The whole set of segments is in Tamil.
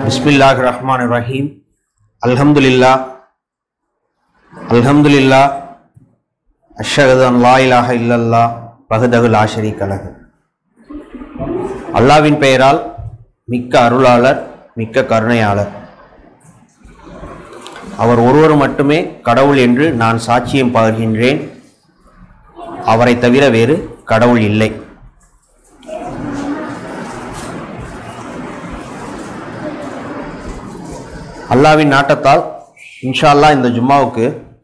Bismillahirrahmanirrahim. Alhamdulillah. Alhamdulillah. Ashhadu an la ilaha illallah wahdahu la sharika lahu. அல்லாஹ்வின் பெயரால் மிக்க அருளாளர் மிக்க கருணையாளர். அவர் ஒருவர் மட்டுமே கடவுள் என்று நான் சாட்சியம் பகர்கின்றேன். அவரை தவிர வேறு கடவுள் இல்லை. அல்லாஹ்வின் நாட்டத்தால் இன்ஷா அல்லாஹ் இந்த ஜும்மாவுக்கு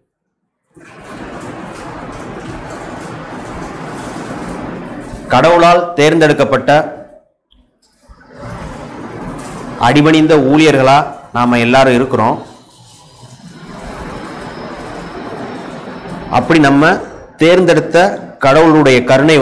கடவுளால் தேர்ந்தெடுக்கப்பட்ட அடிபணிந்த ஊழியர்களா நாம எல்லாரும் இருக்கிறோம். அப்படி நம்ம தேர்ந்தெடுத்த கடவுளுடைய கருணை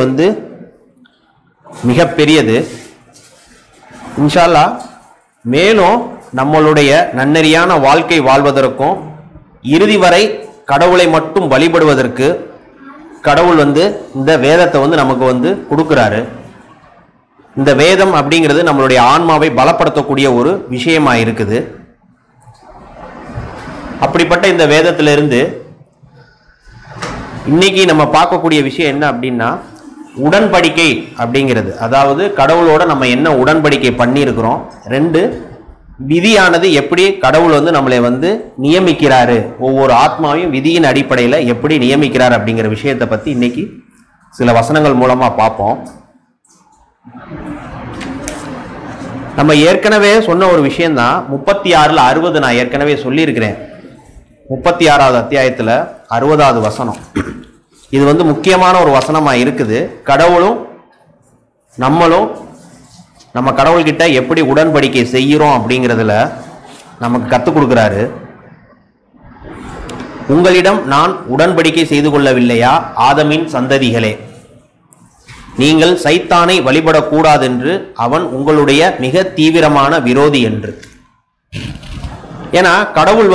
மிக பெரியது. இன்ஷா அல்லாஹ் மேலும் நம்மளுடைய நன்னெறியான வாழ்க்கை வாழ்வதற்கும் இறுதி வரை கடவுளை மட்டும் வழிபடுவதற்கு கடவுள் இந்த வேதத்தை நமக்கு கொடுக்கிறாரு. இந்த வேதம் அப்படிங்கிறது நம்மளுடைய ஆன்மாவை பலப்படுத்தக்கூடிய ஒரு விஷயமா இருக்குது. அப்படிப்பட்ட இந்த வேதத்திலிருந்து இன்னைக்கு நம்ம பார்க்கக்கூடிய விஷயம் என்ன அப்படின்னா, உடன்படிக்கை அப்படிங்கிறது, அதாவது கடவுளோட நம்ம என்ன உடன்படிக்கை பண்ணியிருக்கிறோம், ரெண்டு விதியானது எப்படி கடவுள் நம்மளை நியமிக்கிறாரு, ஒவ்வொரு ஆத்மாவையும் விதியின் அடிப்படையில் எப்படி நியமிக்கிறார் அப்படிங்கிற விஷயத்தை பற்றி இன்னைக்கு சில வசனங்கள் மூலமா பார்ப்போம். நம்ம ஏற்கனவே சொன்ன ஒரு விஷயம்தான் 36ல் 60 நான் ஏற்கனவே சொல்லியிருக்கிறேன். 36வது அத்தியாயத்தில் 60வது வசனம். இது முக்கியமான ஒரு வசனமா இருக்குது. கடவுளும் நம்மளும் நம்ம கடவுள்கிட்ட எப்படி உடன்படிக்கை செய்கிறோம் அப்படிங்கிறதுல நமக்கு கற்றுக் கொடுக்குறாரு. உங்களிடம் நான் உடன்படிக்கை செய்து கொள்ளவில்லையா ஆதமின் சந்ததிகளே, நீங்கள் சைத்தானை வழிபடக்கூடாது என்று அவன் உங்களுடைய மிக தீவிரமான விரோதி என்று. ஏன்னா கடவுள்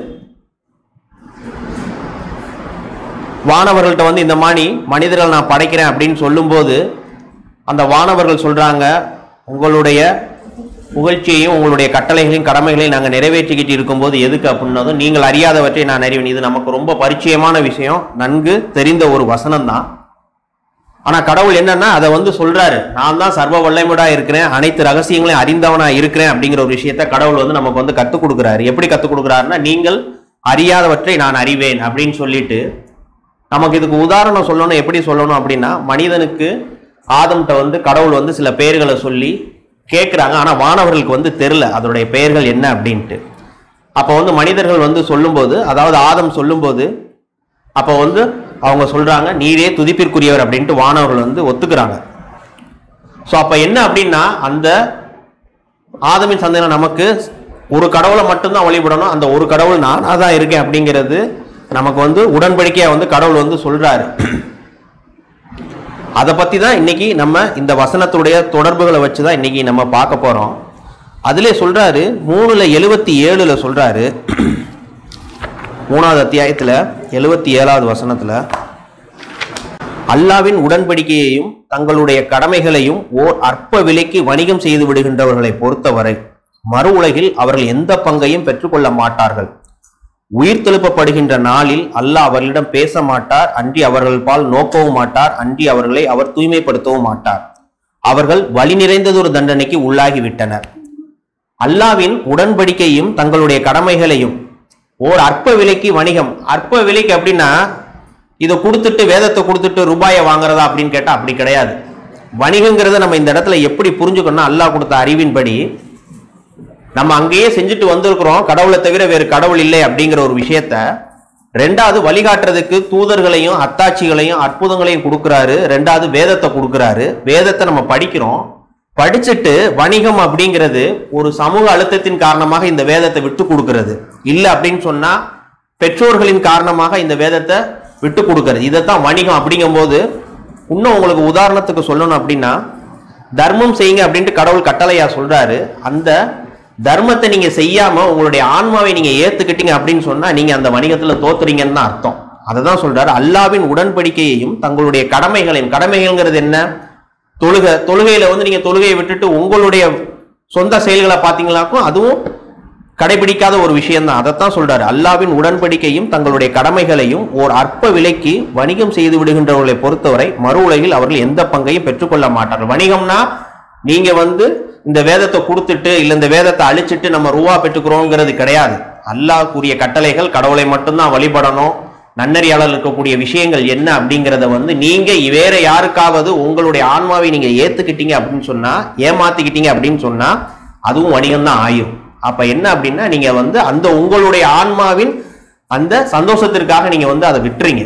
வானவர்கள்ட்ட இந்த மாதிரி மனிதர்கள் நான் படைக்கிறேன் அப்படின்னு சொல்லும்போது அந்த வானவர்கள் சொல்றாங்க, உங்களுடைய புகழ்ச்சியையும் உங்களுடைய கட்டளைகளையும் கடமைகளையும் நாங்கள் நிறைவேற்றிக்கிட்டு இருக்கும்போது எதுக்கு அப்படின்னதும், நீங்கள் அறியாதவற்றை நான் அறிவேன். இது நமக்கு ரொம்ப பரிச்சயமான விஷயம், நன்கு தெரிந்த ஒரு வசனம் தான். ஆனா கடவுள் என்னன்னா அதை சொல்றாரு, நான் தான் சர்வ வல்லமையுடா இருக்கிறேன், அனைத்து ரகசியங்களையும் அறிந்தவனா இருக்கிறேன் அப்படிங்கிற ஒரு விஷயத்த கடவுள் நமக்கு கற்றுக் கொடுக்குறாரு. எப்படி கற்றுக் கொடுக்குறாருன்னா, நீங்கள் அறியாதவற்றை நான் அறிவேன் அப்படின்னு சொல்லிட்டு, நமக்கு இதுக்கு உதாரணம் சொல்லணும். எப்படி சொல்லணும் அப்படின்னா, மனிதனுக்கு ஆதம்கிட்ட கடவுள் சில பெயர்களை சொல்லி கேட்குறாங்க. ஆனால் வானவர்களுக்கு தெரியல அதனுடைய பெயர்கள் என்ன அப்படின்ட்டு. அப்போ மனிதர்கள் சொல்லும்போது, அதாவது ஆதம் சொல்லும்போது, அப்போ அவங்க சொல்றாங்க, நீரே துதிப்பிற்குரியவர் அப்படின்ட்டு வானவர்கள் ஒத்துக்கிறாங்க. ஸோ அப்போ என்ன அப்படின்னா, அந்த ஆதமின் சந்ததியினர் நமக்கு ஒரு கடவுளை மட்டும்தான் வழிபடணும், அந்த ஒரு கடவுள் நானாக தான் இருக்கேன் அப்படிங்கிறது நமக்கு உடன்படிக்கையா கடவுள் சொல்றாரு. அதை பத்தி தான் இன்னைக்கு நம்ம இந்த வசனத்துடைய தொடர்புகளை வச்சுதான் இன்னைக்கு நம்ம பார்க்க போறோம். அதிலே சொல்றாரு 3:77 சொல்றாரு, 3வது அத்தியாயத்துல 77வது வசனத்துல, அல்லாஹ்வின் உடன்படிக்கையையும் தங்களுடைய கடமைகளையும் ஓர் அற்ப விலைக்கு வணிகம் செய்து விடுகின்றவர்களை பொறுத்தவரை மறு உலகில் அவர்கள் எந்த பங்கையும் பெற்றுக்கொள்ள மாட்டார்கள். உயிர் தெழுப்பப்படுகின்ற நாளில் அல்லாஹ் அவர்களிடம் பேச மாட்டார், அன்றி அவர்கள் பால் நோக்கவும் மாட்டார், அன்றி அவர்களை அவர் தூய்மைப்படுத்தவும் மாட்டார். அவர்கள் வழி நிறைந்ததொரு தண்டனைக்கு உள்ளாகிவிட்டனர். அல்லாஹ்வின் உடன்படிக்கையும் தங்களுடைய கடமைகளையும் ஓர் அற்ப விலைக்கு வணிகம். அற்ப விலைக்கு அப்படின்னா இதை கொடுத்துட்டு வேதத்தை கொடுத்துட்டு ரூபாயை வாங்குறதா அப்படின்னு கேட்டா அப்படி கிடையாது. வணிகங்கிறத நம்ம இந்த இடத்துல எப்படி புரிஞ்சுக்கணும்னா, அல்லாஹ் கொடுத்த அறிவின்படி நம்ம அங்கேயே செஞ்சுட்டு வந்திருக்கிறோம், கடவுளை தவிர வேறு கடவுள் இல்லை அப்படிங்கிற ஒரு விஷயத்த. ரெண்டாவது, வழிகாட்டுறதுக்கு தூதர்களையும் அத்தாட்சிகளையும் அற்புதங்களையும் கொடுக்குறாரு. ரெண்டாவது, வேதத்தை கொடுக்குறாரு. வேதத்தை நம்ம படிக்கிறோம். படிச்சுட்டு வணிகம் அப்படிங்கிறது ஒரு சமூக அழுத்தத்தின் காரணமாக இந்த வேதத்தை விட்டு கொடுக்கிறது இல்லை அப்படின்னு சொன்னா, பெற்றோர்களின் காரணமாக இந்த வேதத்தை விட்டு கொடுக்கிறது. இதைத்தான் வணிகம் அப்படிங்கும்போது. இன்னும் உங்களுக்கு உதாரணத்துக்கு சொல்லணும் அப்படின்னா, தர்மம் செய்யுங்க அப்படின்ட்டு கடவுள் கட்டளையா சொல்றாரு. அந்த தர்மத்தை நீங்க செய்யாம உங்களுடைய ஆன்மாவை நீங்க ஏத்துக்கிட்டீங்க அப்படின்னு சொன்னா நீங்க அந்த வணிகத்துல தோத்துறீங்கன்னு தான் அர்த்தம். அதை தான் சொல்றாரு, அல்லாஹ்வின் உடன்படிக்கையையும் தங்களுடைய கடமைகளையும். கடமைகள்ங்கிறது என்ன? தொழுகையில நீங்க தொழுகையை விட்டுட்டு உங்களுடைய சொந்த செயல்களை பார்த்தீங்களாக்கும் அதுவும் கடைபிடிக்காத ஒரு விஷயம் தான். அதைத்தான் சொல்றாரு, அல்லாவின் உடன்படிக்கையும் தங்களுடைய கடமைகளையும் ஓர் அற்ப விலைக்கு வணிகம் செய்து விடுகின்றவர்களை பொறுத்தவரை மறு உலகில் அவர்கள் எந்த பங்கையும் பெற்றுக்கொள்ள மாட்டார்கள். வணிகம்னா நீங்க இந்த வேதத்தை கொடுத்துட்டு இல்ல இந்த வேதத்தை அழிச்சிட்டு நம்ம ரூபா பெற்றுக்கிறோங்கிறது கிடையாது. அல்லாஹ் கூறிய கட்டளைகள், கடவுளை மட்டும்தான் வழிபடணும், நன்னறியாளர் இருக்கக்கூடிய விஷயங்கள் என்ன அப்படிங்கிறத நீங்க வேற யாருக்காவது உங்களுடைய ஆன்மாவை நீங்க ஏத்துக்கிட்டீங்க அப்படின்னு சொன்னா, ஏமாத்திக்கிட்டீங்க அப்படின்னு சொன்னா அதுவும் வணிகம் தான் ஆயிரும். அப்ப என்ன அப்படின்னா நீங்க அந்த உங்களுடைய ஆன்மாவின் அந்த சந்தோஷத்திற்காக நீங்க அதை விட்டுறீங்க.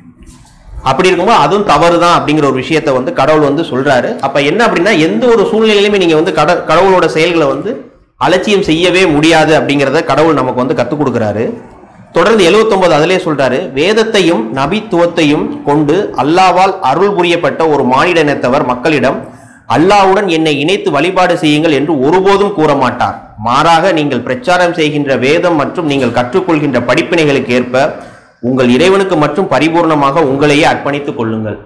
அப்படி இருக்கும்போது அதுவும் தவறுதான் அப்படிங்கிற ஒரு விஷயத்தை கடவுள் சொல்றாரு. அப்ப என்ன அப்படின்னா எந்த ஒரு சூழ்நிலையிலுமே நீங்க கடவுளோட செயல்களை அலட்சியம் செய்யவே முடியாது அப்படிங்கிறத கடவுள் நமக்கு கத்துக் கொடுக்கிறாரு. தொடர்ந்து 79 அதிலே சொல்றாரு, வேதத்தையும் நபித்துவத்தையும் கொண்டு அல்லாவால் அருள் புரியப்பட்ட ஒரு மானிட இனத்தவர் மக்களிடம் அல்லாவுடன் என்னை இணைத்து வழிபாடு செய்யுங்கள் என்று ஒருபோதும் கூற மாட்டார். மாறாக நீங்கள் பிரச்சாரம் செய்கின்ற வேதம் மற்றும் நீங்கள் கற்றுக்கொள்கின்ற படிப்பினைகளுக்கு ஏற்ப உங்கள் இறைவனுக்கு மற்றும் பரிபூர்ணமாக உங்களையே அர்ப்பணித்துக் கொள்ளுங்கள்.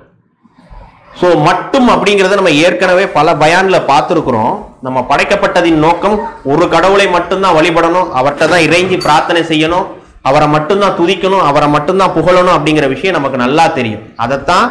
சோ மட்டும் அப்படிங்கிறத நம்ம ஏற்கனவே பல பயான்ல பார்த்திருக்கிறோம். நம்ம படைக்கப்பட்டதின் நோக்கம் ஒரு கடவுளை மட்டும்தான் வழிபடணும், அவர்கிட்ட தான் இறைஞ்சி பிரார்த்தனை செய்யணும், அவரை மட்டும்தான் துதிக்கணும், அவரை மட்டும்தான் புகழணும் அப்படிங்கிற விஷயம் நமக்கு நல்லா தெரியும். அதைத்தான்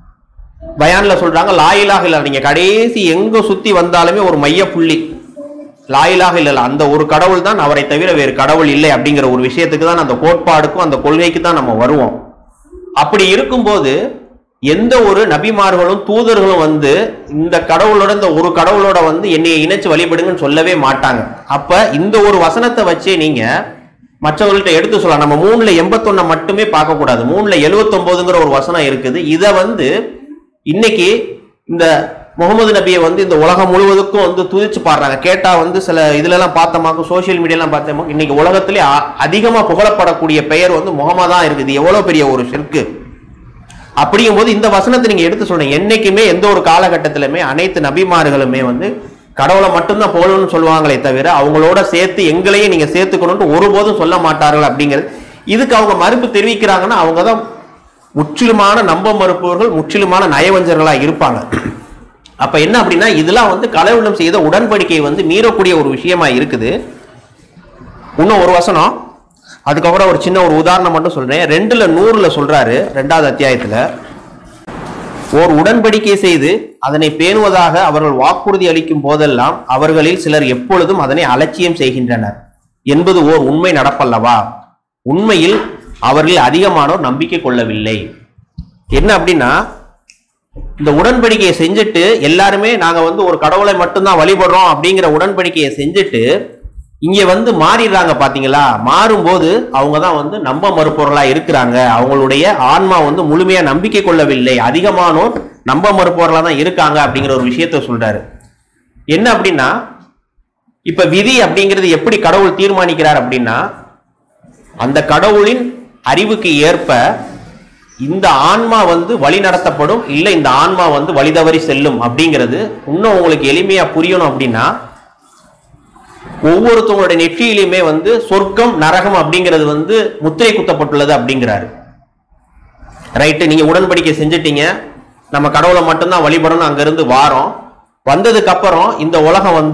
பயான்ல சொல்றாங்க, லா இலாஹ இல்லல்லாஹ். நீங்க கடைசி எங்க சுத்தி வந்தாலுமே ஒரு மைய புள்ளி லா இலாஹ இல்லல்லாஹ், அந்த ஒரு கடவுள் தான், அவரை தவிர வேறு கடவுள் இல்லை அப்படிங்கிற ஒரு விஷயத்துக்கு தான், அந்த கோட்பாடுக்கும் அந்த கொள்கைக்கு தான் நம்ம வருவோம். அப்படி இருக்கும்போது எந்த ஒரு நபிமார்களும் தூதர்களும் இந்த கடவுளோட இந்த ஒரு கடவுளோட என்னைய இணைச்சு வழிபடுங்கன்னு சொல்லவே மாட்டாங்க. அப்ப இந்த ஒரு வசனத்தை வச்சே நீங்க மற்றவர்கள்ட்ட எடுத்து சொல்லலாம். நம்ம 3:81 மட்டுமே பார்க்க கூடாது, 3:79ங்கிற ஒரு வசனம் இருக்குது. இதை இன்னைக்கு இந்த முகமது நபியை இந்த உலகம் முழுவதுக்கும் துதிச்சு பாடுறாங்க. கேட்டா சில இதுல எல்லாம் பார்த்தோமாக்கும், சோசியல் மீடியாலாம் பார்த்தோமாக்கும், இன்னைக்கு உலகத்திலே அதிகமா புகழப்படக்கூடிய பெயர் முகமதா இருக்குது. எவ்வளவு பெரிய ஒரு ஷிர்க்கு. அப்படிங்கும் போது இந்த வசனத்தை நீங்க எடுத்து சொல்றீங்க. என்னைக்குமே எந்த ஒரு காலகட்டத்திலுமே அனைத்து நபிமார்களுமே கடவுளை மட்டும்தான் போகணும்னு சொல்லுவாங்களே தவிர அவங்களோட சேர்த்து எங்களையும் நீங்க சேர்த்துக்கணும்னு ஒருபோதும் சொல்ல மாட்டார்கள் அப்படிங்கிறது. இதுக்கு அவங்க மறுப்பு தெரிவிக்கிறாங்கன்னா அவங்க தான் முற்றிலுமான நம்ப மறுப்பவர்கள், முற்றிலுமான நயவஞ்சர்களா இருப்பாங்க. அப்ப என்ன அப்படின்னா இதெல்லாம் கடவுளும் செய்த உடன்படிக்கையை மீறக்கூடிய ஒரு விஷயமா இருக்குது. இன்னும் ஒரு வசனம், அதுக்கப்புறம் ஒரு சின்ன ஒரு உதாரணம் மட்டும் சொல்றேன். 2:100 சொல்றாரு, 2வது அத்தியாயத்துல, ஓர் உடன்படிக்கை செய்து அதனை பேணுவதாக அவர்கள் வாக்குறுதி அளிக்கும் போதெல்லாம் அவர்களில் சிலர் எப்பொழுதும் அதனை அலட்சியம் செய்கின்றனர் என்பது ஓர் உண்மை நடப்பல்லவா? உண்மையில் அவர்கள் அதிகமானோர் நம்பிக்கை கொள்ளவில்லை. என்ன அப்படின்னா இந்த உடன்படிக்கையை செஞ்சுட்டு எல்லாருமே நாங்க ஒரு கடவுளை மட்டும்தான் வழிபடுறோம் அப்படிங்கிற உடன்படிக்கையை செஞ்சுட்டு இங்க மாறிடுறாங்க பாத்தீங்களா? மாறும்போது அவங்க தான் நம்ப மறுப்பவர்களா இருக்கிறாங்க. அவங்களுடைய ஆன்மா முழுமையா நம்பிக்கை கொள்ளவில்லை, அதிகமானோர் நம்ப மறுப்பவர்களா தான் இருக்காங்க அப்படிங்கிற ஒரு விஷயத்த சொல்றாரு. என்ன அப்படின்னா இப்ப விதி அப்படிங்கிறது எப்படி கடவுள் தீர்மானிக்கிறார் அப்படின்னா அந்த கடவுளின் அறிவுக்கு ஏற்ப இந்த ஆன்மா வழி நடத்தப்படும், இல்ல இந்த ஆன்மா வழி தவறி செல்லும் அப்படிங்கிறது இன்னும் உங்களுக்கு எளிமையா புரியணும் அப்படின்னா ஒவ்வொருத்தவங்களுடைய நெற்றியிலுமே சொர்க்கம் நரகம் அப்படிங்கிறது முத்திரை குத்தப்பட்டுள்ளது அப்படிங்கிறாரு. ரைட்டு, நீங்க உடன்படிக்கை செஞ்சுட்டீங்க, நம்ம கடவுளை மட்டும்தான் வழிபடணும், அங்கிருந்து வாரோம். வந்ததுக்கு அப்புறம் இந்த உலகம்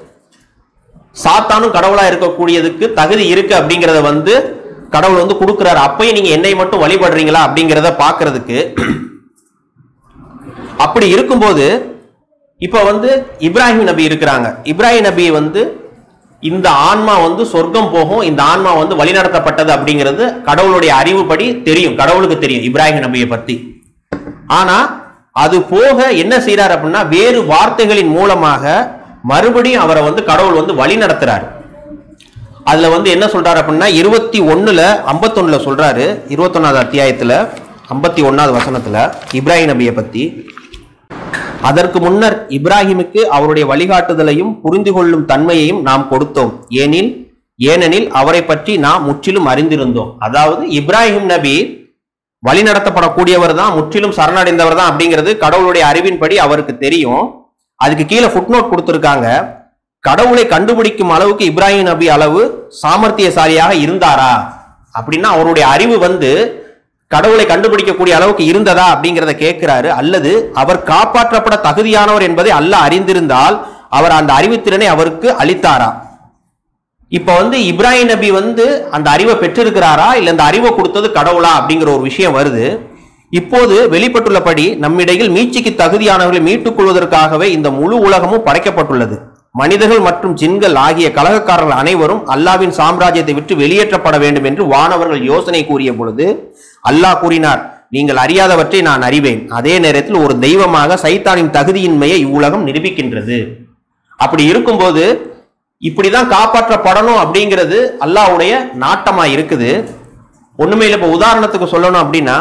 சாத்தானும் கடவுளா இருக்கக்கூடியதுக்கு தகுதி இருக்கு அப்படிங்கிறத கடவுள் கொடுக்கிறாரு. அப்பயும் நீங்க என்னை மட்டும் வழிபடுறீங்களா அப்படிங்கிறத பாக்குறதுக்கு. அப்படி இருக்கும்போது இப்ப இப்ராஹிம் நபி இருக்கிறாங்க. இப்ராஹிம் நபி இந்த ஆன்மா சொர்க்கம் போகும், இந்த ஆன்மா வழிநடத்தப்பட்டது அப்படிங்கிறது கடவுளுடைய அறிவுப்படி தெரியும், கடவுளுக்கு தெரியும் இப்ராஹிம் நபியை பத்தி. ஆனா அது போக என்ன செய்யறாரு அப்படின்னா வேறு வார்த்தைகளின் மூலமாக மறுபடியும் அவரை கடவுள் வழி நடத்துறாரு. அதுல என்ன சொல்றாரு அப்படின்னா 21:51 சொல்றாரு, 21வது அத்தியாயத்துல 51வது வசனத்துல இப்ராஹிம் நபியை பத்தி, அதற்கு முன்னர் இப்ராஹிமுக்கு அவருடைய வழிகாட்டுதலையும் புரிந்து கொள்ளும் தன்மையையும் நாம் கொடுத்தோம், ஏனெனில் அவரை பற்றி நாம் முற்றிலும் அறிந்திருந்தோம். அதாவது இப்ராஹிம் நபி வழி நடத்தப்படக்கூடியவர் தான், முற்றிலும் சரணடைந்தவர் தான் அப்படிங்கிறது கடவுளுடைய அறிவின்படி அவருக்கு தெரியும். அதுக்கு கீழே ஃபுட்நோட் கொடுத்திருக்காங்க, கடவுளை கண்டுபிடிக்கும் அளவுக்கு இப்ராஹிம் நபி அளவு சாமர்த்தியசாலியாக இருந்தாரா அப்படின்னா அவருடைய அறிவு கடவுளை கண்டுபிடிக்கக்கூடிய அளவுக்கு இருந்ததா அப்படிங்கிறத கேட்கிறாரு. அல்லது அவர் காப்பாற்றப்பட தகுதியானவர் என்பதை அல்லாஹ் அறிந்திருந்தால் அவர் அந்த அறிவுத்திறனை அவருக்கு அளித்தாரா? இப்ப வந்து இப்ராஹிம் நபி வந்து அந்த அறிவை பெற்றிருக்கிறாரா இல்ல அந்த அறிவை கொடுத்தது கடவுளா அப்படிங்கிற ஒரு விஷயம் வருது. இப்போது வெளிப்பட்டுள்ளபடி நம்மிடையில் மீட்சிக்கு தகுதியானவர்களை மீட்டுக் கொள்வதற்காகவே இந்த முழு உலகமும் படைக்கப்பட்டுள்ளது. மனிதர்கள் மற்றும் ஜின்கள் ஆகிய கலகக்காரர்கள் அனைவரும் அல்லாவின் சாம்ராஜ்யத்தை விட்டு வெளியேற்றப்பட வேண்டும் என்று வானவர்கள் யோசனை கூறிய பொழுது அல்லாஹ் கூறினார், நீங்கள் அறியாதவற்றை நான் அறிவேன். அதே நேரத்தில் ஒரு தெய்வமாக சைத்தானின் தகுதியின்மையை இவ்வுலகம் நிரூபிக்கின்றது. அப்படி இருக்கும்போது இப்படிதான் காப்பாற்றப்படணும் அப்படிங்கிறது அல்லாஹ்வுடைய நாட்டமா இருக்குது. ஒண்ணுமே இல்லை. இப்ப உதாரணத்துக்கு சொல்லணும் அப்படின்னா,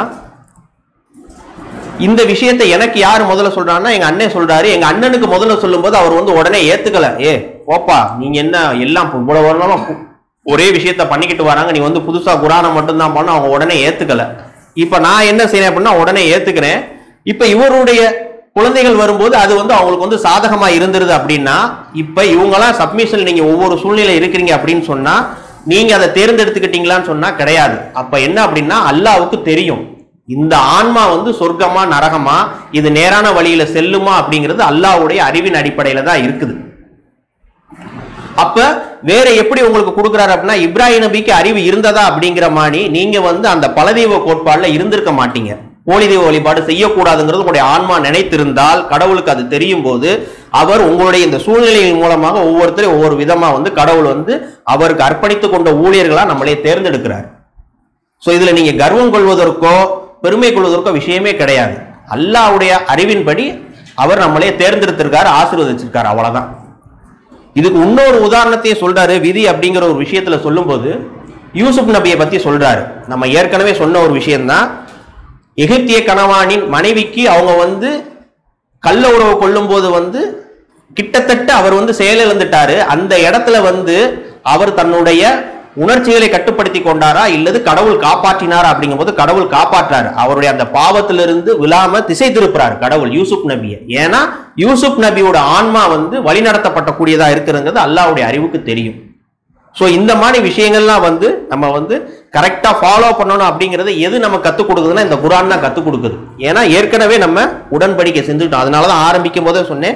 இந்த விஷயத்தை எனக்கு யார் முதல்ல சொல்றான்னா எங்க அண்ணன் சொல்றாரு. எங்க அண்ணனுக்கு முதல்ல சொல்லும் போது அவர் வந்து உடனே ஏத்துக்கல. ஓப்பா நீங்க என்ன எல்லாம் ஒரே விஷயத்த பண்ணிக்கிட்டு வராங்க, நீ வந்து புதுசா குரானை மட்டும்தான் பண்ண, அவங்க உடனே ஏத்துக்கல. இப்ப நான் என்ன செய்யறேன் அப்படின்னா உடனே ஏத்துக்கிறேன். இப்ப இவருடைய குழந்தைகள் வரும்போது அது வந்து அவங்களுக்கு வந்து சாதகமா இருந்துருது அப்படின்னா, இப்ப இவங்கெல்லாம் சப்மிஷன் நீங்க ஒவ்வொரு சூழ்நிலை இருக்கிறீங்க அப்படின்னு சொன்னா நீங்க அதை தேர்ந்தெடுத்துக்கிட்டீங்களான்னு சொன்னா கிடையாது. அப்ப என்ன அப்படின்னா அல்லாஹ்வுக்கு தெரியும் இந்த ஆன்மா வந்து சொர்க்கமா நரகமா, இது நேரான வழியில செல்லுமா அப்படிங்கிறது அல்லாஹ்வுடைய அறிவின் அடிப்படையில தான் இருக்குது. அப்ப வேற எப்படி உங்களுக்கு கொடுக்குறாரு அப்படின்னா, இப்ராஹிம் நபிக்கு அறிவு இருந்ததா அப்படிங்கிற மாதிரி நீங்க வந்து அந்த பலதெய்வ கோட்பாடுல இருந்திருக்க மாட்டீங்க. போலி தெய்வ வழிபாடு செய்யக்கூடாதுங்கிறது உங்களுடைய ஆன்மா நினைத்திருந்தால் கடவுளுக்கு அது தெரியும் போது அவர் உங்களுடைய இந்த சூழ்நிலையின் மூலமாக ஒவ்வொருத்தரையும் ஒவ்வொரு விதமா வந்து கடவுள் வந்து அவருக்கு அர்ப்பணித்துக் கொண்ட ஊழியர்களா நம்மளே தேர்ந்தெடுக்கிறார். சோ இதுல நீங்க கர்வம் கொள்வதற்கோ பெருமை கொள்வதற்கோ விஷயமே கிடையாது. அல்லாஹ்வுடைய அறிவின்படி அவர் நம்மளே தேர்ந்தெடுத்திருக்காரு, ஆசீர்வதிச்சிருக்காரு, அவ்வளவுதான். இதுக்கு இன்னொரு உதாரணத்தையும் சொல்றாரு. விதி அப்படிங்கிற ஒரு விஷயத்துல சொல்லும் போது யூசுப் நபியை பத்தி சொல்றாரு. நம்ம ஏற்கனவே சொன்ன ஒரு விஷயம்தான். எகிப்திய கணவானின் மனைவிக்கு அவங்க வந்து கள்ள உறவு கொள்ளும் போது வந்து கிட்டத்தட்ட அவர் வந்து செயலிழந்துட்டாரு. அந்த இடத்துல வந்து அவர் தன்னுடைய உணர்ச்சிகளை கட்டுப்படுத்தி கொண்டாரா இல்லது கடவுள் காப்பாற்றினாரா அப்படிங்கும் போது கடவுள் காப்பாற்றாரு. அவருடைய அந்த பாவத்திலிருந்து விழாம திசை திருப்புறாரு கடவுள் யூசுப் நபியை. ஏன்னா யூசுப் நபியோட ஆன்மா வந்து வழிநடத்தப்படக்கூடியதா இருக்கிறது அல்லாஹ்வுடைய அறிவுக்கு தெரியும். சோ இந்த மாதிரி விஷயங்கள்லாம் வந்து நம்ம வந்து கரெக்டா ஃபாலோ பண்ணணும் அப்படிங்கறது எது நம்ம கத்துக் கொடுக்குதுன்னா இந்த குர்ஆன் தான் கத்துக் கொடுக்குது. ஏன்னா ஏற்கனவே நம்ம உடன்படிக்கை செஞ்சுட்டோம். அதனாலதான் ஆரம்பிக்கும் போதே சொன்னேன்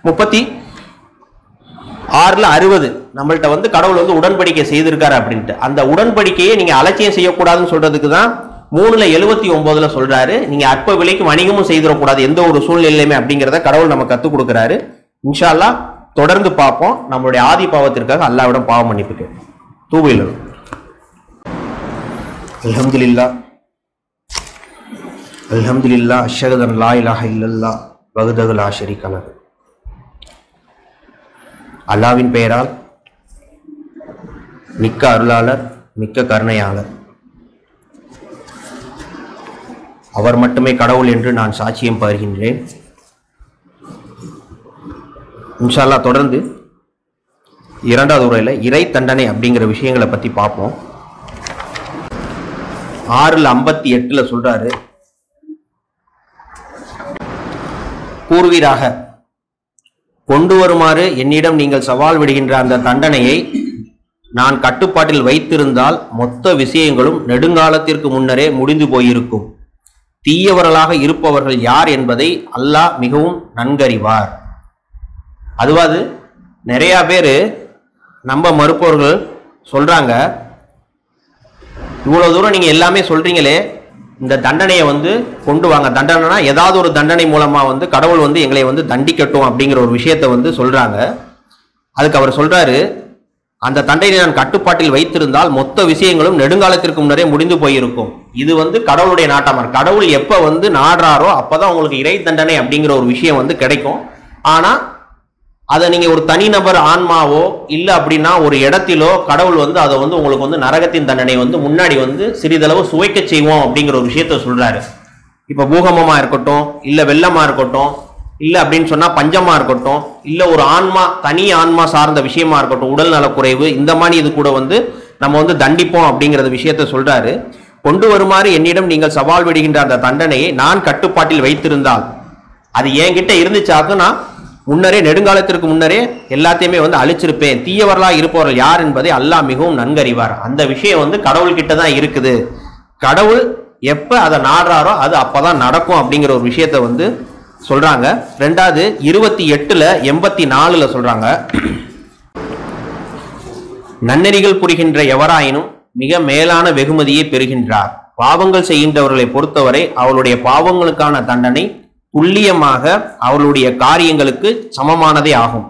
36:60 நம்மள்ட்ட வந்து கடவுள் வந்து உடன்படிக்கை செய்திருக்காரு அப்படின்ட்டு. அந்த உடன்படிக்கையை நீங்க அலட்சியம் செய்யக்கூடாதுன்னு சொல்றதுக்கு தான் 3:79 சொல்றாரு. நீங்க அற்ப விலைக்கு வணிகமும் செய்திடக்கூடாது எந்த ஒரு சூழ்நிலையுமே அப்படிங்கிறத கடவுள் நம்ம கத்துக் கொடுக்கிறாரு. இன்ஷா அல்லாஹ் தொடர்ந்து பார்ப்போம். நம்மளுடைய ஆதி பாவத்திற்காக அல்லாஹ்விடம் பாவ மன்னிப்பு தூபில். அல்ஹம்துலில்லாஹ் அல்ஹம்துலில்லாஹ் அஷ்ஹது அன் லா இலாஹா இல்லல்லாஹ் வஹ்தஹு லா ஷரீக லஹு. அல்லாஹ்வின் பெயரால் மிக்க அருளாளர் மிக்க கருணையாளர். அவர் மட்டுமே கடவுள் என்று நான் சாட்சியம் பகர்கின்றேன். இன்ஷா அல்லாஹ் தொடர்ந்து இரண்டாவது உரையில இறை தண்டனை அப்படிங்கிற விஷயங்களை பத்தி பார்ப்போம். 6:58 சொல்றாரு, கூறுவீராக, கொண்டு வருமாறு என்னிடம் நீங்கள் சவால் விடுகின்ற அந்த தண்டனையை நான் கட்டுப்பாட்டில் வைத்திருந்தால் மொத்த விஷயங்களும் நெடுங்காலத்திற்கு முன்னரே முடிந்து போயிருக்கும். தீயவர்களாக இருப்பவர்கள் யார் என்பதை அல்லாஹ் மிகவும் நன்கறிவார். அதுவாது நிறைய பேர் நம்ப மறுப்பவர்கள் சொல்றாங்க, இவ்வளவு தூரம் நீங்க எல்லாமே சொல்றீங்களே, இந்த தண்டனையை வந்து கொண்டு வாங்க. தண்டனைனா ஏதாவது ஒரு தண்டனை மூலமா வந்து கடவுள் வந்து எங்களை வந்து தண்டிக்கட்டும் அப்படிங்கிற ஒரு விஷயத்த வந்து சொல்றாங்க. அதுக்கு அவர் சொல்றாரு, அந்த தண்டனை நான் கட்டுப்பாட்டில் வைத்திருந்தால் மொத்த விஷயங்களும் நெடுங்காலத்திற்கு முன்னரே முடிந்து போயிருக்கும். இது வந்து கடவுளுடைய நாட்டமர். கடவுள் எப்ப வந்து நாடுறாரோ அப்பதான் உங்களுக்கு இறை தண்டனை அப்படிங்கிற ஒரு விஷயம் வந்து கிடைக்கும். ஆனா அதை நீங்க ஒரு தனிநபர் ஆன்மாவோ இல்லை அப்படின்னா ஒரு இடத்திலோ கடவுள் வந்து அதை வந்து உங்களுக்கு வந்து நரகத்தின் தண்டனை வந்து முன்னாடி வந்து சிறிதளவு சுவைக்க செய்வோம் அப்படிங்கிற ஒரு விஷயத்த சொல்றாரு. இப்ப பூகம்பமா இருக்கட்டும், இல்ல வெள்ளமா இருக்கட்டும், இல்ல அப்படின்னு சொன்னா பஞ்சமா இருக்கட்டும், இல்ல ஒரு ஆன்மா தனி ஆன்மா சார்ந்த விஷயமா இருக்கட்டும், உடல் நலக்குறைவு, இந்த மாதிரி இது கூட வந்து நம்ம வந்து தண்டிப்போம் அப்படிங்கிற விஷயத்த சொல்றாரு. கொண்டு வருமாறு என்னிடம் நீங்கள் சவால் விடுகின்ற அந்த தண்டனையை நான் கட்டுப்பாட்டில் வைத்திருந்தால், அது என்கிட்ட இருந்துச்சாக்குன்னா முன்னரே நெடுங்காலத்திற்கு முன்னரே எல்லாத்தையுமே வந்து அழிச்சிருப்பேன். தீயவர்களா இருப்பவர்கள் யார் என்பதை அல்லாஹ் மிகவும் நன்கறிவார். அந்த விஷயம் வந்து கடவுள் கிட்ட தான் இருக்குது. கடவுள் எப்ப அதை நாடுறாரோ அது அப்பதான் நடக்கும் அப்படிங்கிற ஒரு விஷயத்த வந்து சொல்றாங்க. ரெண்டாவது 28ல 84ல சொல்றாங்க, நன்னெறிகள் புரிகின்ற எவராயினும் மிக மேலான வெகுமதியை பெறுகின்றார். பாவங்கள் செய்கின்றவர்களை பொறுத்தவரை அவளுடைய பாவங்களுக்கான தண்டனை துல்லியமாக அவளுடைய காரியங்களுக்கு சமமானதே ஆகும்.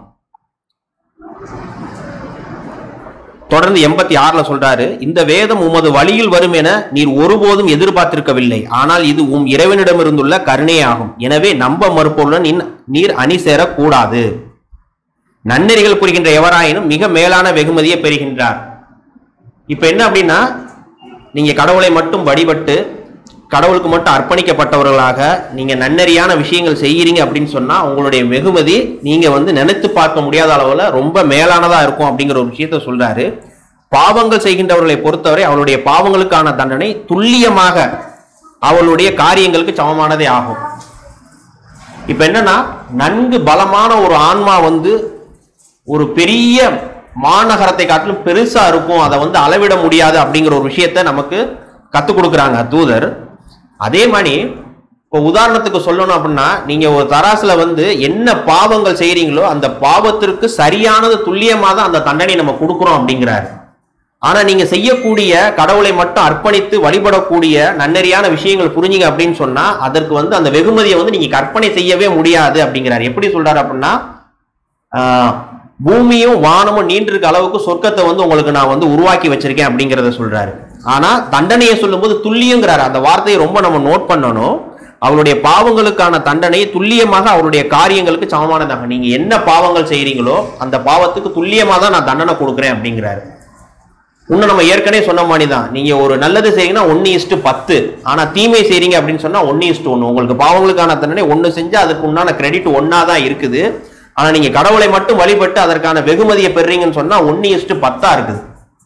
தொடர்ந்து 86ல சொல்றாரு, இந்த வேதம் உமது வழியில் வரும் என நீர் ஒருபோதும் எதிர்பார்த்திருக்கவில்லை, ஆனால் இது இறைவனிடமிருந்துள்ள கருணையே ஆகும். எனவே நம்ப மறுப்பொருளுடன் நீர் அணி சேரக்கூடாது. நன்னெறிகள் புரிகின்ற எவராயினும் மிக மேலான வெகுமதியை பெறுகின்றார். இப்ப என்ன அப்படின்னா, நீங்க கடவுளை மட்டும் வழிபட்டு கடவுளுக்கு மட்டும் அர்ப்பணிக்கப்பட்டவர்களாக நீங்க நன்னெறியான விஷயங்கள் செய்யறீங்க அப்படின்னு சொன்னா உங்களுடைய வெகுமதி நீங்க நினைத்து பார்க்க முடியாத அளவுல ரொம்ப மேலானதா இருக்கும் அப்படிங்கிற ஒரு விஷயத்த சொல்றாரு. பாவங்கள் செய்கின்றவர்களை பொறுத்தவரை அவளுடைய பாவங்களுக்கான தண்டனை துல்லியமாக அவளுடைய காரியங்களுக்கு சமமானதே ஆகும். இப்ப என்னன்னா, நன்கு பலமான ஒரு ஆன்மா ஒரு பெரிய மாநகரத்தை காட்டிலும் பெருசா இருக்கும், அதை அளவிட முடியாது அப்படிங்கிற ஒரு விஷயத்த நமக்கு கத்துக் கொடுக்குறாங்க தூதர். அதே மாதிரி இப்போ உதாரணத்துக்கு சொல்லணும் அப்படின்னா, நீங்க ஒரு தராசுல என்ன பாவங்கள் செய்யறீங்களோ அந்த பாவத்திற்கு சரியானது துல்லியமாக தான் அந்த தண்டனை நம்ம கொடுக்குறோம் அப்படிங்கிறாரு. ஆனா நீங்க செய்யக்கூடிய கடவுளை மட்டும் அர்ப்பணித்து வழிபடக்கூடிய நன்னெறியான விஷயங்கள் புரிஞ்சுங்க அப்படின்னு சொன்னா அதற்கு அந்த வெகுமதியை நீங்க கற்பனை செய்யவே முடியாது அப்படிங்கிறாரு. எப்படி சொல்றாரு அப்படின்னா, பூமியும் வானமும் நீண்டிருக்க அளவுக்கு சொர்க்கத்தை உங்களுக்கு நான் உருவாக்கி வச்சிருக்கேன் அப்படிங்கிறத சொல்றாரு. ஆனா தண்டனையை சொல்லும்போது துல்லியங்கிறாரு. அந்த வார்த்தையை ரொம்ப நம்ம நோட் பண்ணணும். அவருடைய பாவங்களுக்கான தண்டனை துல்லியமாக அவருடைய காரியங்களுக்கு சமமானதாக. நீங்க என்ன பாவங்கள் செய்யறீங்களோ அந்த பாவத்துக்கு துல்லியமா தான் நான் தண்டனை கொடுக்குறேன் அப்படிங்கிறாரு. இன்னும் நம்ம ஏற்கனவே சொன்ன மாதிரி தான், நீங்க ஒரு நல்லது செய்யறீங்கன்னா 1:10, ஆனா தீமை செய்றீங்க அப்படின்னு சொன்னா 1:1. உங்களுக்கு பாவங்களுக்கான தண்டனை 1 செஞ்சா அதுக்கு உண்டான கிரெடிட் 1 தான் இருக்குது. ஆனா நீங்க கடவுளை மட்டும் வழிபட்டு அதற்கான வெகுமதியை பெறுறீங்கன்னு சொன்னா 1:10 இருக்குது.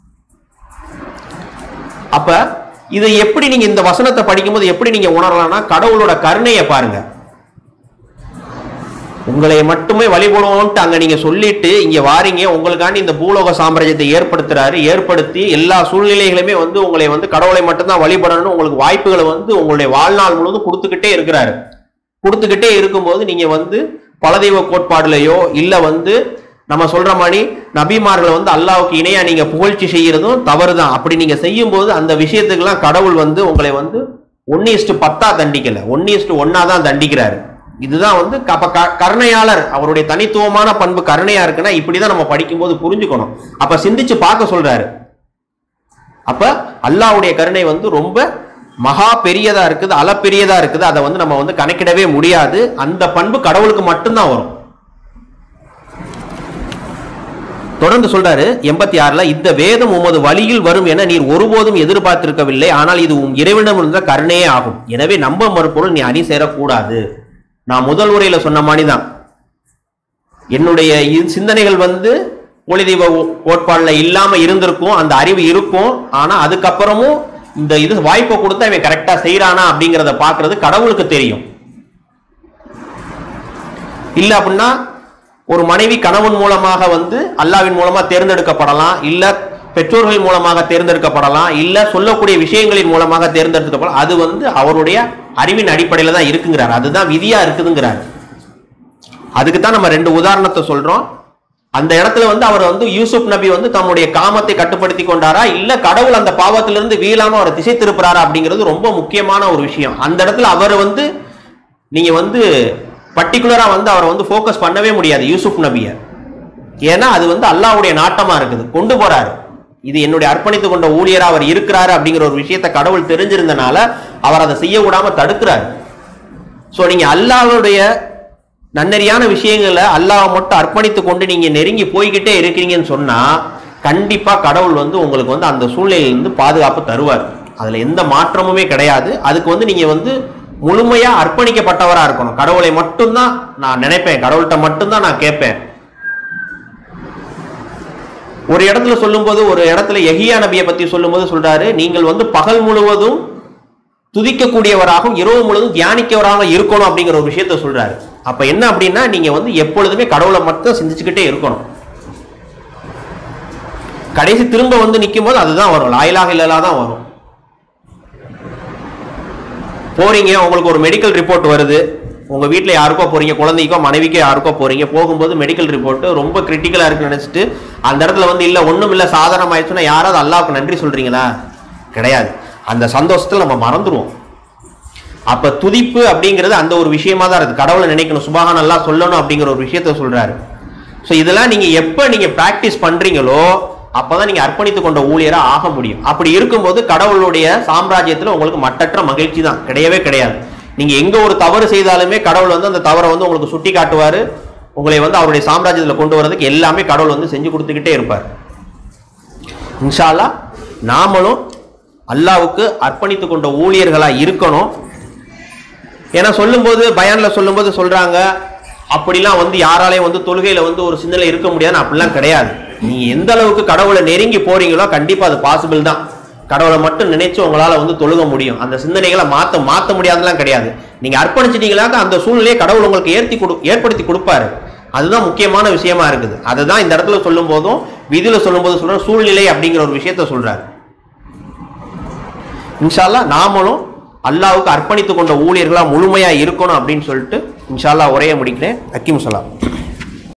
அப்ப இதை எப்படி நீங்க இந்த வசனத்தை படிக்கும்போது எப்படி நீங்க உணரலாம்னா, கடவுளோட கருணையை பாருங்க. உங்களை மட்டுமே வழிபடுவோம்ட்டு அங்க நீங்க சொல்லிட்டு இங்க வாரீங்க, உங்களுக்காண்டி இந்த பூலோக சாம்ராஜ்யத்தை ஏற்படுத்துறாரு. ஏற்படுத்தி எல்லா சூழ்நிலைகளுமே உங்களை கடவுளை மட்டும்தான் வழிபடணும்னு உங்களுக்கு வாய்ப்புகளை உங்களுடைய வாழ்நாள் முழுவதும் கொடுத்துக்கிட்டே இருக்கிறாரு. கொடுத்துக்கிட்டே இருக்கும்போது நீங்க பலதெய்வ கோட்பாடுலையோ இல்ல நம்ம சொல்ற மாதிரி நபிமார்களை அல்லாவுக்கு இணையா நீங்க புகழ்ச்சி செய்யறதும் தவறுதான். அப்படி நீங்க செய்யும் போது அந்த விஷயத்துக்கெல்லாம் கடவுள் உங்களை 1:10 தண்டிக்கல, 1:1 தான் தண்டிக்கிறாரு. இதுதான் கருணையாளர். அவருடைய தனித்துவமான பண்பு கருணையா இருக்குன்னா இப்படிதான் நம்ம படிக்கும்போது புரிஞ்சுக்கணும். அப்ப சிந்திச்சு பார்க்க சொல்றாரு. அப்ப அல்லாஹ்வுடைய கருணை ரொம்ப மகா பெரியதா இருக்குது, அளப்பெரியதா இருக்குது. அதை நம்ம கணக்கிடவே முடியாது. அந்த பண்பு கடவுளுக்கு மட்டும்தான் வரும். தொடர்ந்து சொல்றாரு 86ல, இந்த வேதம் உமது வழியில் வரும் என நீர் ஒருபோதும் எதிர்பார்த்திருக்கவில்லை, ஆனால் இது இறைவனிடம் இருந்த கருணையே ஆகும். எனவே நம்ப மறுப்பொருள் நீ அணி சேரக்கூடாது. நான் முதல் உரையில சொன்ன மாதிரிதான், என்னுடைய சிந்தனைகள் ஒளி தெய்வ கோட்பாடுல இல்லாம இருந்திருக்கும், அந்த அறிவு இருக்கும். ஆனா அதுக்கப்புறமும் இந்த இது வாய்ப்பை கொடுத்தா இவன் கரெக்டா செய்யறானா அப்படிங்கிறத பாக்குறது கடவுளுக்கு தெரியும். இல்ல அப்படின்னா ஒரு மனைவி கணவன் மூலமாக அல்லாஹ்வின் மூலமா தேர்ந்தெடுக்கப்படலாம், இல்ல பெற்றோர்கள் மூலமாக தேர்ந்தெடுக்கப்படலாம், இல்ல சொல்லக்கூடிய விஷயங்களின் மூலமாக தேர்ந்தெடுக்கப்படலாம். அது அவருடைய அறிவின் அடிப்படையில தான் இருக்குங்கிறார். அதுதான் விதியா இருக்குதுங்கிறார். அதுக்குத்தான் நம்ம 2 உதாரணத்தை சொல்றோம். அந்த இடத்துல அவர் யூசுப் நபி தம்முடைய காமத்தை கட்டுப்படுத்தி கொண்டாரா, இல்ல கடவுள் அந்த பாவத்திலிருந்து வீழாம அவரை திசை திருப்புறாரா அப்படிங்கிறது ரொம்ப முக்கியமான ஒரு விஷயம். அந்த இடத்துல அவர் நீங்க பர்டிகுலரா அவரை ஃபோக்கஸ் பண்ணவே முடியாது யூசுப் நபிய. ஏன்னா அது அல்லாஹ்வுடைய நாட்டமா இருக்குது, கொண்டு போறாரு. இது என்னுடைய அர்ப்பணித்து கொண்ட ஊழியரா அவர் இருக்கிறாரு அப்படிங்கிற ஒரு விஷயத்தை கடவுள் தெரிஞ்சிருந்தனால அவர் அதை செய்ய விடாம தடுக்கிறாரு. சோ நீங்க அல்லாஹ்வுடைய நன்னறியான விஷயங்களை அல்லாஹ் மட்டும் அர்ப்பணித்து கொண்டு நீங்க நெருங்கி போய்கிட்டே இருக்கீங்கன்னு சொன்னா கண்டிப்பா கடவுள் உங்களுக்கு அந்த சூழ்நிலையிலிருந்து பாதுகாப்பு தருவார். அதுல எந்த மாற்றமுமே கிடையாது. அதுக்கு நீங்க முழுமையா அர்ப்பணிக்கப்பட்டவரா இருக்கணும். கடவுளை மட்டும்தான் நான் நினைப்பேன், கடவுள்கிட்ட மட்டும்தான் நான் கேட்பேன். ஒரு இடத்துல சொல்லும்போது, ஒரு இடத்துல யஹியா நபியை பத்தி சொல்லும்போது சொல்றாரு, நீங்கள் பகல் முழுவதும் துதிக்கக்கூடியவராகவும் இரவு முழுவதும் தியானிக்கவராக இருக்கணும் அப்படிங்கிற ஒரு விஷயத்த சொல்றாரு. அப்ப என்ன அப்படின்னா, நீங்க எப்பொழுதுமே கடவுளை மட்டும் சிந்திச்சுக்கிட்டே இருக்கணும். கடைசி திரும்ப நிற்கும் போது அதுதான் வரும், லா இலாஹ இல்லல்லாஹ் தான் வரும். போறீங்க, உங்களுக்கு ஒரு மெடிக்கல் ரிப்போர்ட் வருது, உங்க வீட்டில் யாருக்கோ போறீங்க, குழந்தைக்கோ மனைவிக்கோ யாருக்கோ போறீங்க, போகும்போது மெடிக்கல் ரிப்போர்ட் ரொம்ப கிரிட்டிக்கலா இருக்குன்னு நினைச்சிட்டு அந்த இடத்துல வந்து இல்ல ஒண்ணும் இல்ல சாதாரணம் ஆயிடுச்சுன்னா யாராவது அல்லாஹ்வுக்கு நன்றி சொல்றீங்களா? கிடையாது. அந்த சந்தோஷத்துல நம்ம மறந்துடுவோம். அப்ப துதிப்பு அப்படிங்கிறது அந்த ஒரு விஷயமா தான் இருக்கு. கடவுளை நினைக்கணும், சுபஹான் அல்லாஹ் சொல்லணும் அப்படிங்கிற ஒரு விஷயத்த சொல்றாரு. ஸோ இதெல்லாம் நீங்க எப்ப நீங்க பிராக்டிஸ் பண்றீங்களோ அப்பதான் நீங்க அர்ப்பணித்து கொண்ட ஊழியரா ஆக முடியும். அப்படி இருக்கும்போது கடவுளுடைய சாம்ராஜ்யத்துல உங்களுக்கு மட்டற்ற மகிழ்ச்சி தான், கிடையவே கிடையாது. நீங்க எங்க ஒரு தவறு செய்தாலுமே கடவுள் வந்து அந்த தவறை வந்து உங்களுக்கு சுட்டி காட்டுவாரு. உங்களை வந்து அவருடைய சாம்ராஜ்யத்துல கொண்டு வரதுக்கு எல்லாமே கடவுள் வந்து செஞ்சு கொடுத்துக்கிட்டே இருப்பார். இன்ஷா அல்லாஹ் நாமளும் அல்லாஹ்வுக்கு அர்ப்பணித்து கொண்ட ஊழியர்களா இருக்கணும். ஏன்னா சொல்லும்போது பயான்ல சொல்லும்போது சொல்றாங்க அப்படிலாம் வந்து யாராலையும் வந்து தொழுகையில வந்து ஒரு சிந்தனை இருக்க முடியாது. அப்படிலாம் கிடையாது. நீங்க எந்த அளவுக்கு கடவுளை நெருங்கி போறீங்களோ கண்டிப்பா அது பாசிபிள் தான். கடவுளை மட்டும் நினைச்சு உங்களால வந்து தொழுக முடியும். அந்த சிந்தனைகளை மாத்த முடியாதுலாம் கிடையாது. நீங்க அர்ப்பணிச்சிட்டீங்களாக்க அந்த சூழ்நிலையை கடவுள் உங்களுக்கு ஏற்படுத்தி கொடுப்பாரு. அதுதான் முக்கியமான விஷயமா இருக்குது. அதுதான் இந்த இடத்துல சொல்லும் போதும் விதியில சொல்லும் போது சொல்ற சூழ்நிலை அப்படிங்கிற ஒரு விஷயத்த சொல்றாரு. இன்ஷா அல்லாஹ் நாமளும் அல்லாஹ்வுக்கு அர்ப்பணித்து கொண்ட ஊழியர்களா முழுமையா இருக்கணும் அப்படின்னு சொல்லிட்டு இன்ஷா அல்லாஹ் உரையை முடிக்கிறேன். அக்கீம் சலாம்.